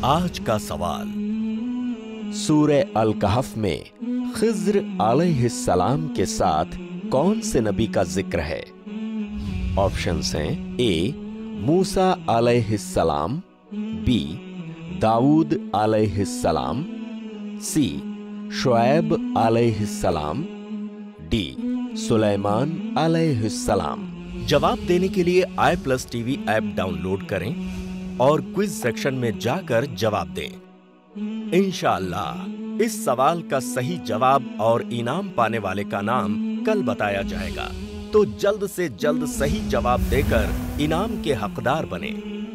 आज का सवाल। सूरह अल कहफ में खिज्र अलैहिस्सलाम के साथ कौन से नबी का जिक्र है? ऑप्शंस हैं ए मूसा अलैहिस्सलाम, बी दाऊद अलैहिस्सलाम, सी शुएब अलैहिस्सलाम, डी सुलेमान अलैहिस्सलाम। जवाब देने के लिए i+tv ऐप डाउनलोड करें और क्विज सेक्शन में जाकर जवाब दें। इंशाअल्लाह इस सवाल का सही जवाब और इनाम पाने वाले का नाम कल बताया जाएगा, तो जल्द से जल्द सही जवाब देकर इनाम के हकदार बने।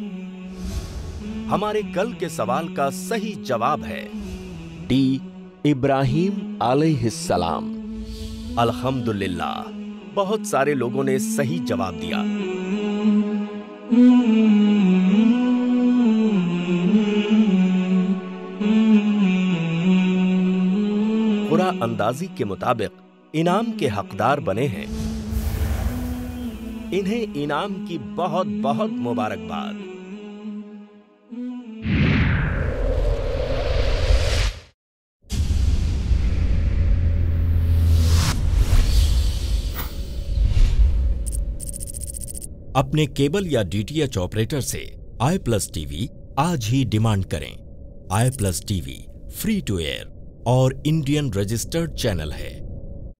हमारे कल के सवाल का सही जवाब है डी इब्राहिम अलैहिस्सलाम। अल्हम्दुलिल्लाह, बहुत सारे लोगों ने सही जवाब दिया। पूरा अंदाजी के मुताबिक इनाम के हकदार बने हैं। इन्हें इनाम की बहुत बहुत मुबारकबाद। अपने केबल या डीटीएच ऑपरेटर से i+tv आज ही डिमांड करें। i+tv फ्री टू एयर और इंडियन रजिस्टर्ड चैनल है।